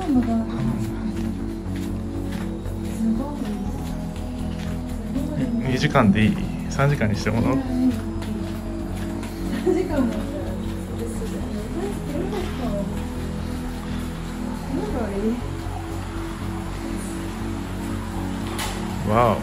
2時間でいい？3時間にしてもらおう。 3時間もわお。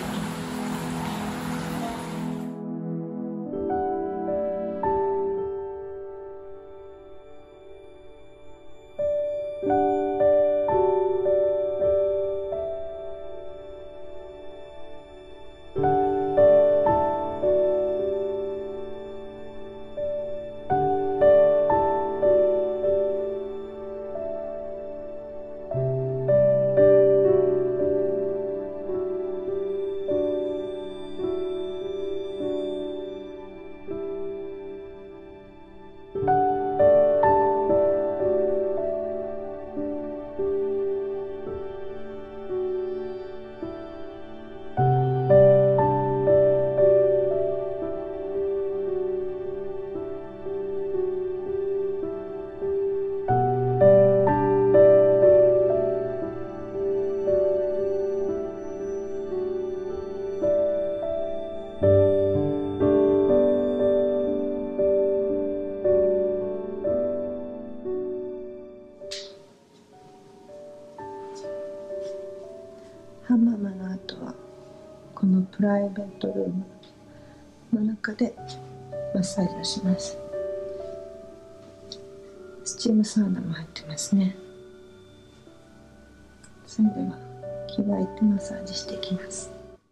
ハンママの後はこのプライベートルームの中でマッサージをします。スチームサウナも入ってますね。それでは着替えてマッサージしていきます。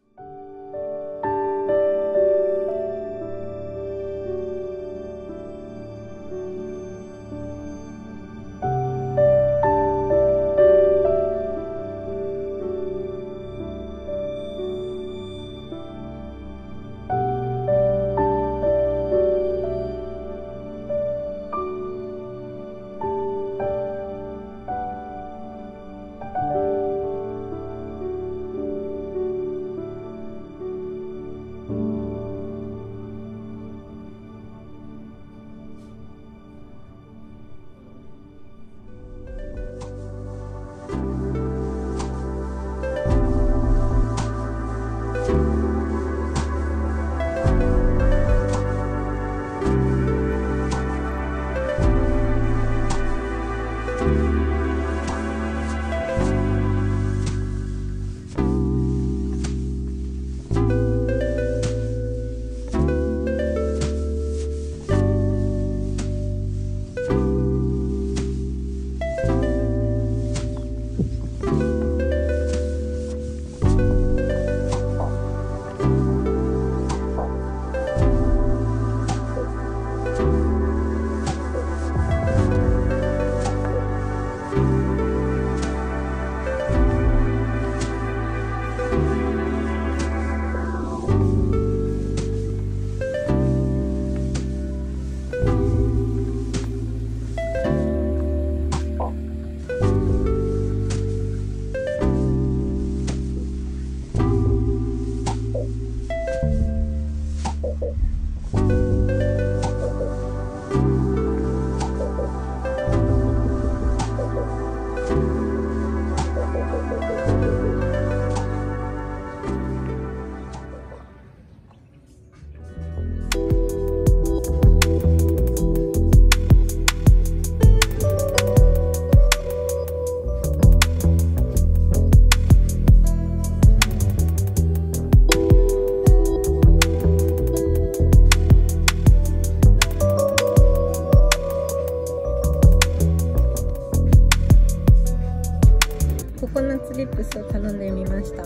ココナッツリップスを頼んでみました。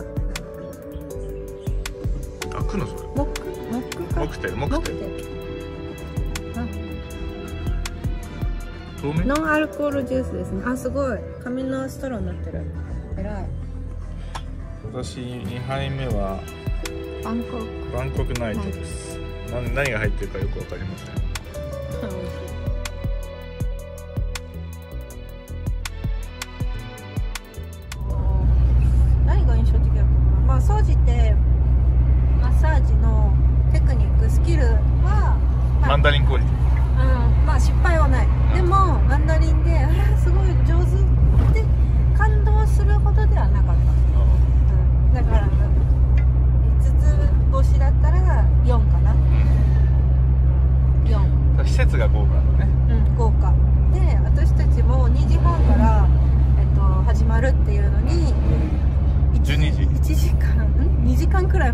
開くのそれ？ モクテル。 透明？ ノンアルコールジュースですね。あ、すごい。紙のストローになってる。えらい。 私2杯目はバンコクナイトです。何が入ってるかよくわかりません。 何が印象的だったかな。まあ総じてマッサージのテクニックスキルは、 マンダリンクオリティ。 まあ失敗はない。でもマンダリンで、すごい上手って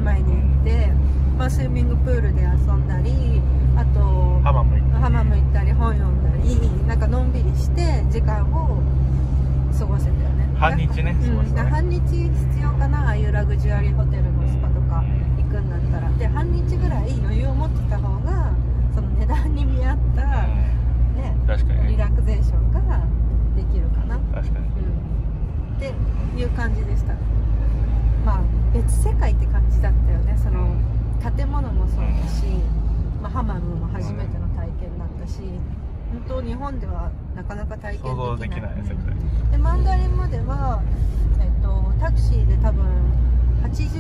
前に行って、まあ、スイミングプールで遊んだり、あとハマム行ったり本読んだり、なんかのんびりして時間を過ごせたよね。 半日ね、過ごせたね。 半日必要かな、ああいうラグジュアリーホテルのスパとか行くんだったら。で半日ぐらい余裕を持ってた方がその値段に見合ったね、 確かにね、 リラクゼーションができるかな。 確かに、 っていう感じでした。まあ別世界って感じだったよね。その建物もそうだし、まあ、ハマムも初めての体験だったし、本当日本ではなかなか体験できない。 想像できない世界でマンダリンまでは、タクシーで多分100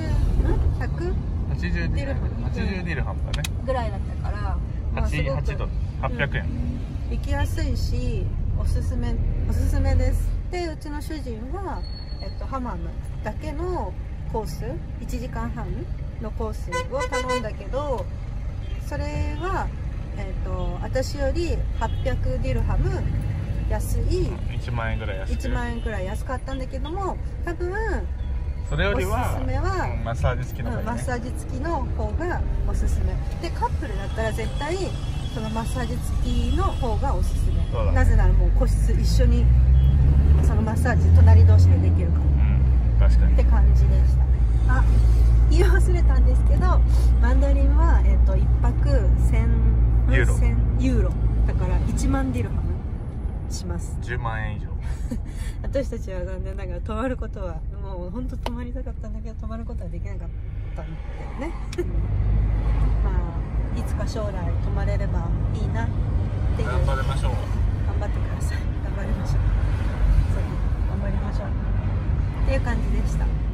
ディルハム 80ディルハムだね、 ぐらいだったから、まあ、すごく 8ドル800円、 行きやすいしおすすめです。でうちの主人は、ハマムだけのコース1時間半のコースを頼んだけど、それは、私より800ディルハム安い、 1万円ぐらい安く、 1万円くらい安かったんだけども、多分それよりはおすすめはマッサージ付きの方がいいね、 マッサージ付きの方がおすすめで、カップルだったら絶対そのマッサージ付きの方がおすすめ、 そうだね、 なぜならもう個室一緒にそのマッサージ隣同士でできるから、 確かにって感じでしたね。あ、言い忘れたんですけど、マンダリンは、1泊1000ユーロだから1万ディルハムします。 10万円以上私たちは残念ながら泊まることはもう本当泊まりたかったんだけど、泊まることはできなかったんだよねまあいつか将来泊まれればいいなっていう。 頑張りましょう。 頑張ってください。頑張りましょう。そう、頑張りましょうっていう感じでした。